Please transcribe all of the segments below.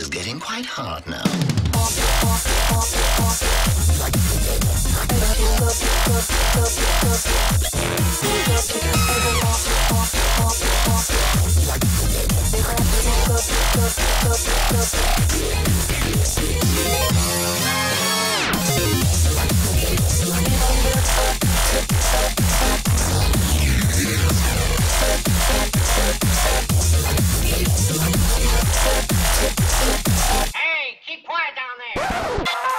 is getting quite hard now. Hey, keep quiet down there!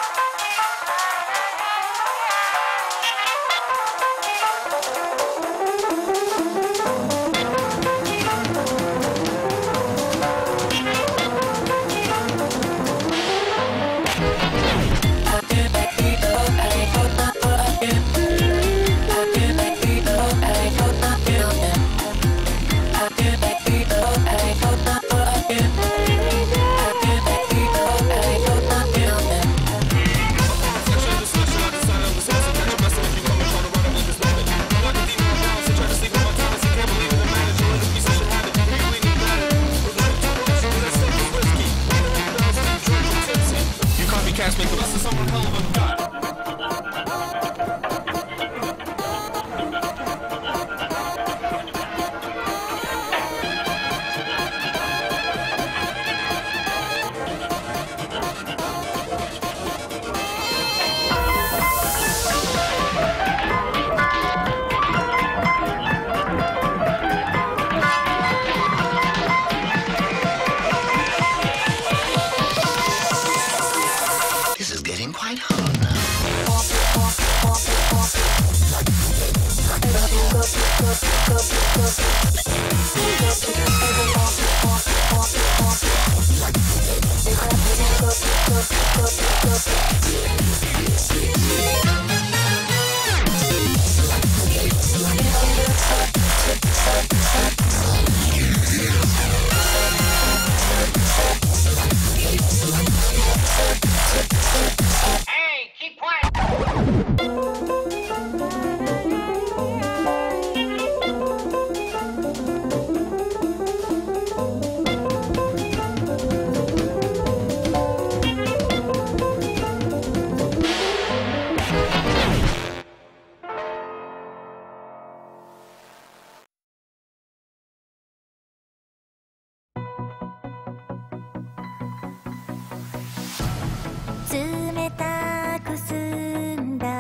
冷たく澄んだ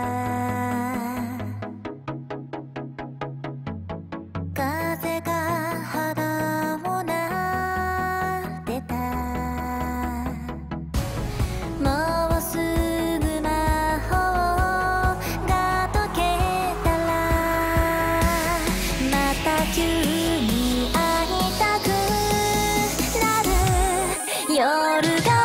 風が肌をなでたもうすぐ魔法が解けたらまた急に会いたくなる夜が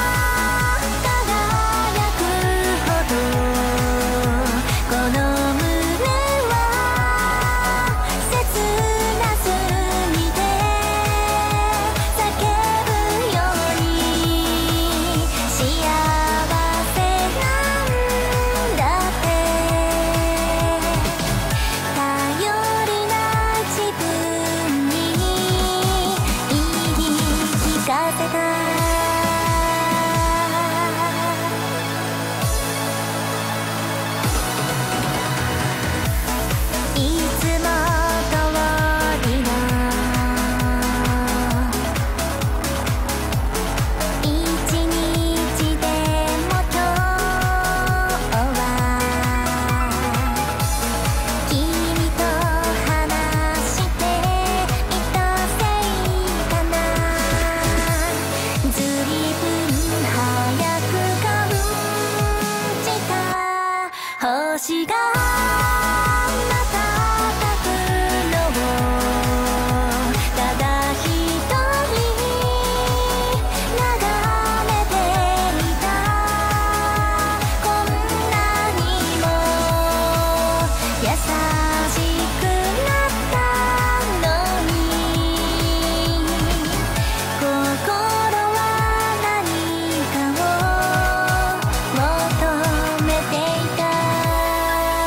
星が瞬くのをただ一人眺めていたこんなにも優しくなったのに心は何かを求めていた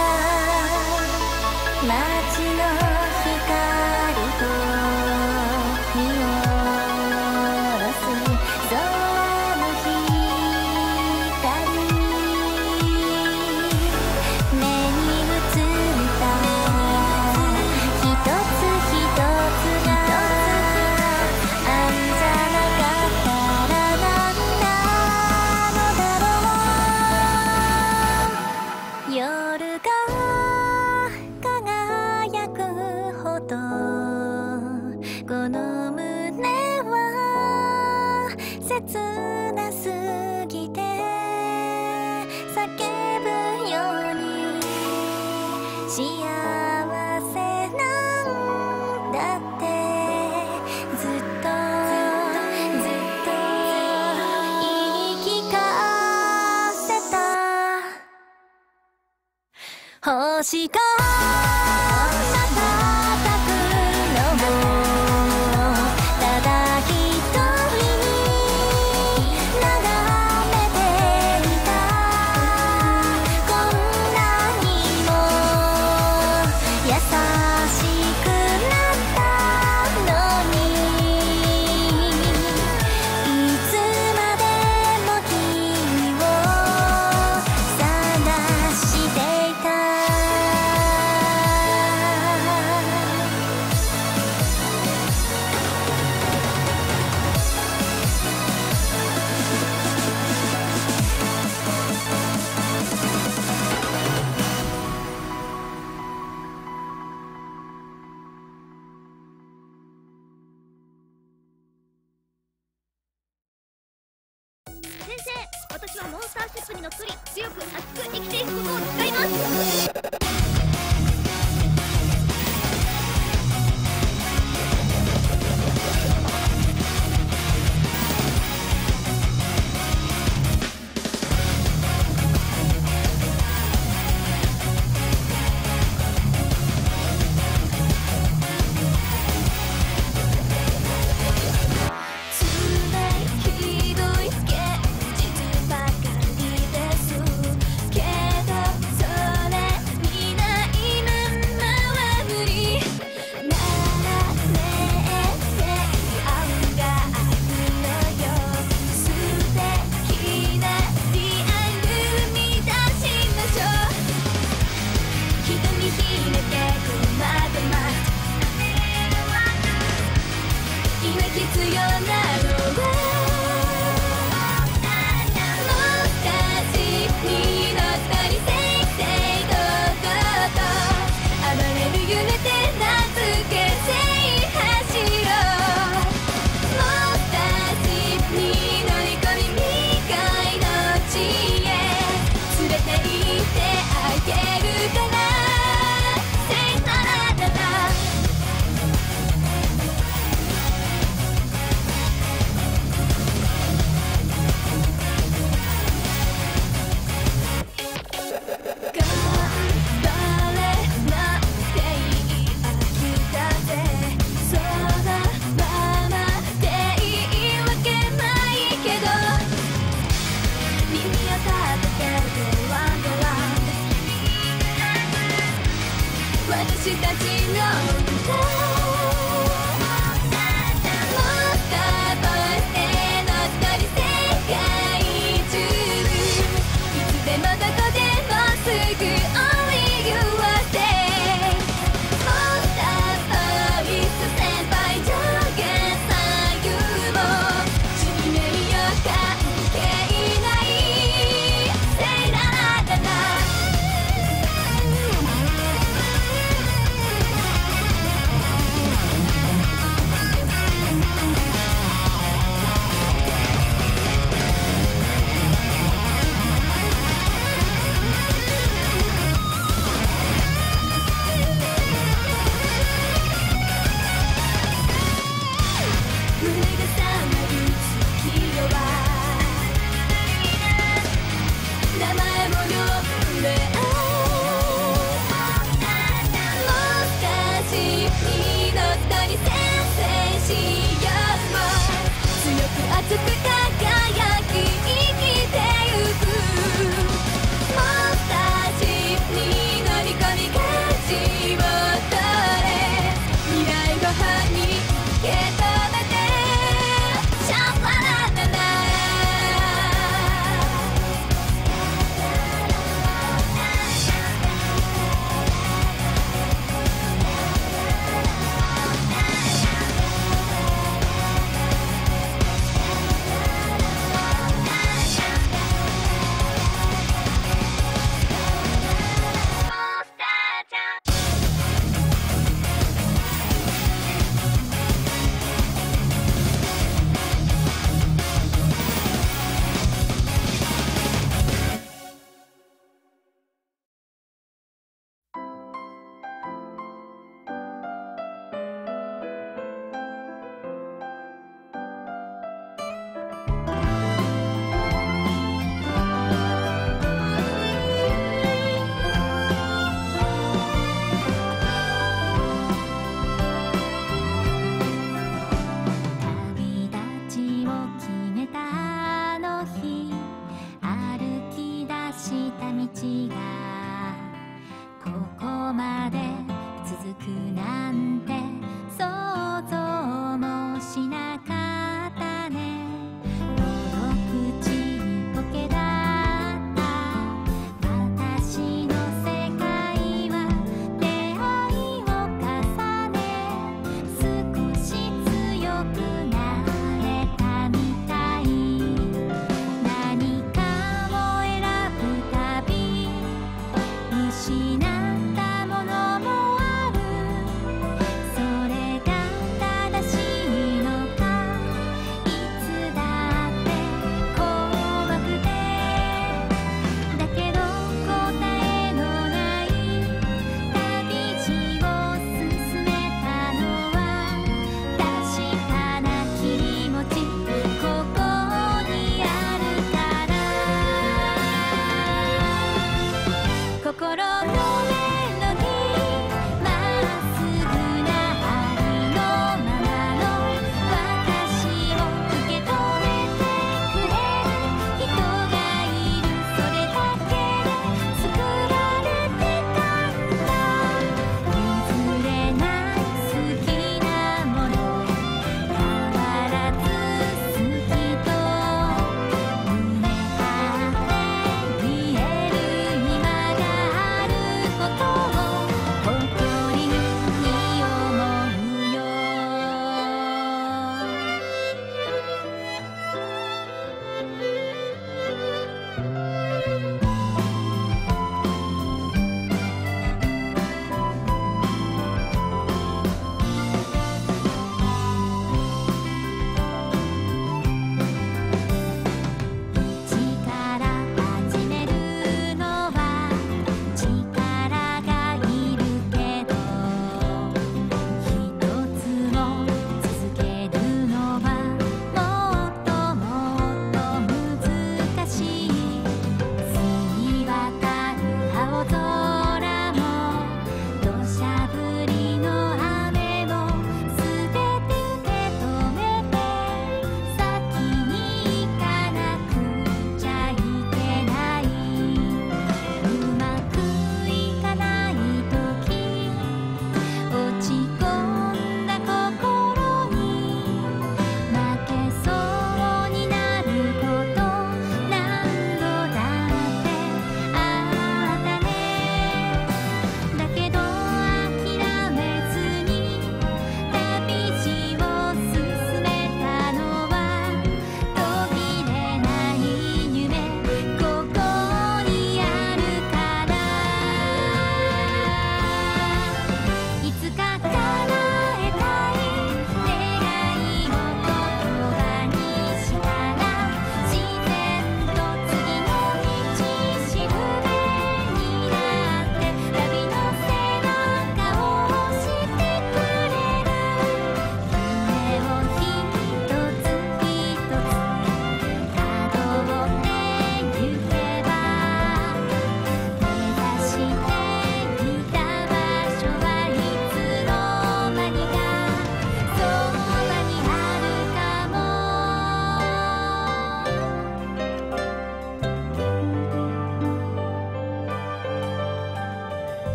星が瞬くのもただ一人眺めていた。こんなにも優しくなったのに、いつまでも君を探していた。 先生、私はモンスターシップに乗っ取り強く熱く生きていくことを誓います。ひどいスケ実ばかりですけど、それ皆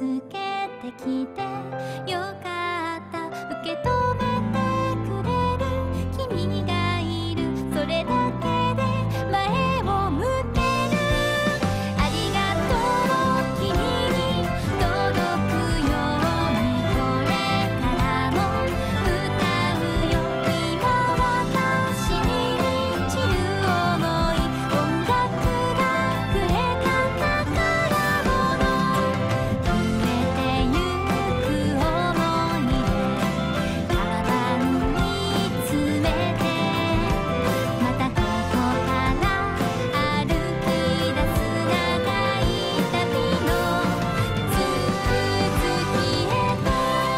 つけてきてよかった、受け止めてくれる君がいる、それだけで前を向ける。ありがとう君に届くように、これからも歌うよ。今私に満ちる想い、音楽がくれた宝物、増えてゆく想いでカバンに詰めて、またここから歩き出す長い旅の続きへと。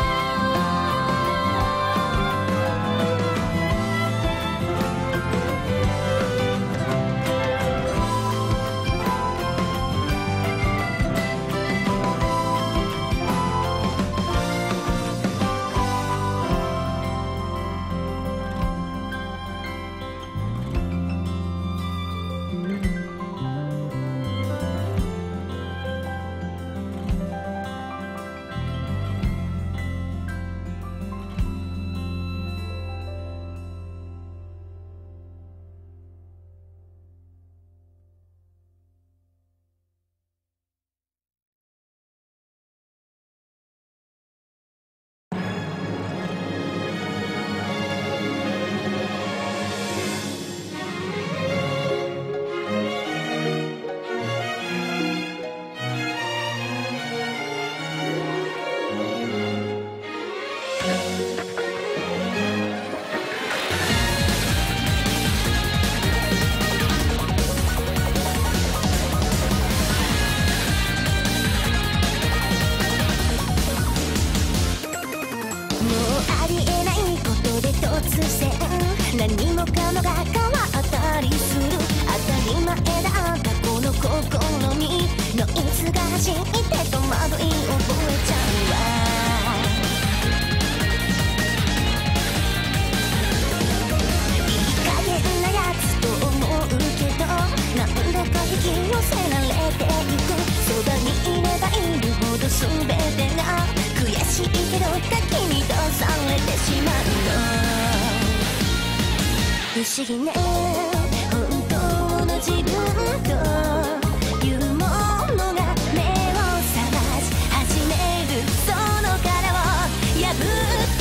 何もかもが変わったりする、当たり前だったこの心にノイズが走って戸惑い覚えちゃうわ。いい加減なやつと思うけど、なんだか引き寄せられていく、そばにいればいるほど全てが悔しいけどかき乱されてしまうの。不思議ね、本当の自分というものが目を覚まし始める、その殻を破って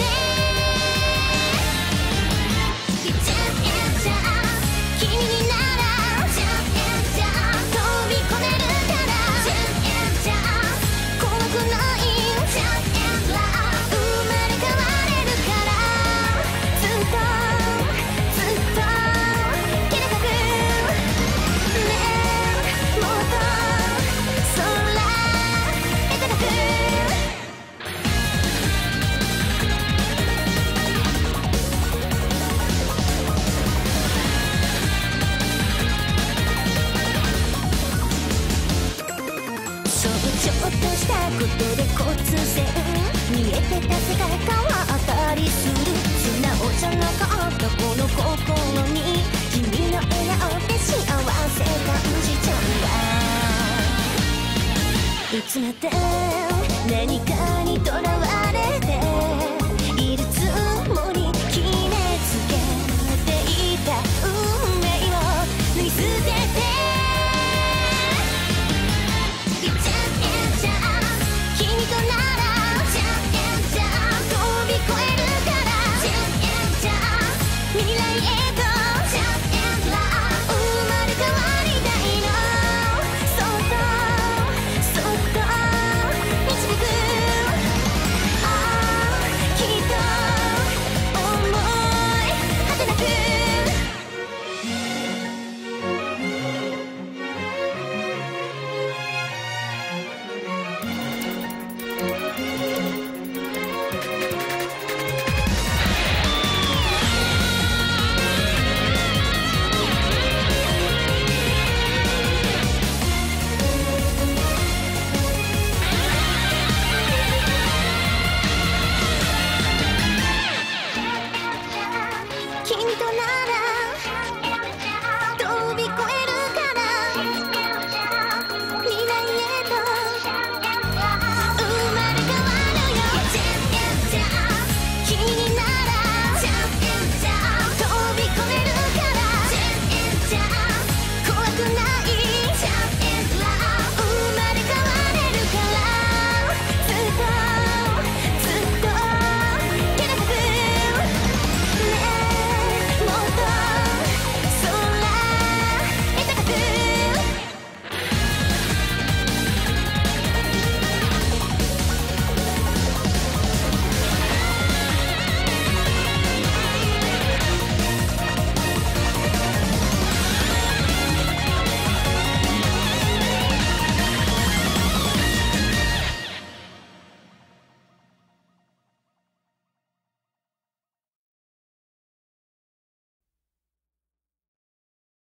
いっちゃえちゃ君にならちゃえちゃ飛び込めるからちゃえちゃ怖くないちゃえら生まれ変われるからずっとちょっとしたことで忽然見えてた世界変わったりする、素直じゃなかったこの心に君の笑顔で幸せ感じちゃうわ。いつまで何かにとらわ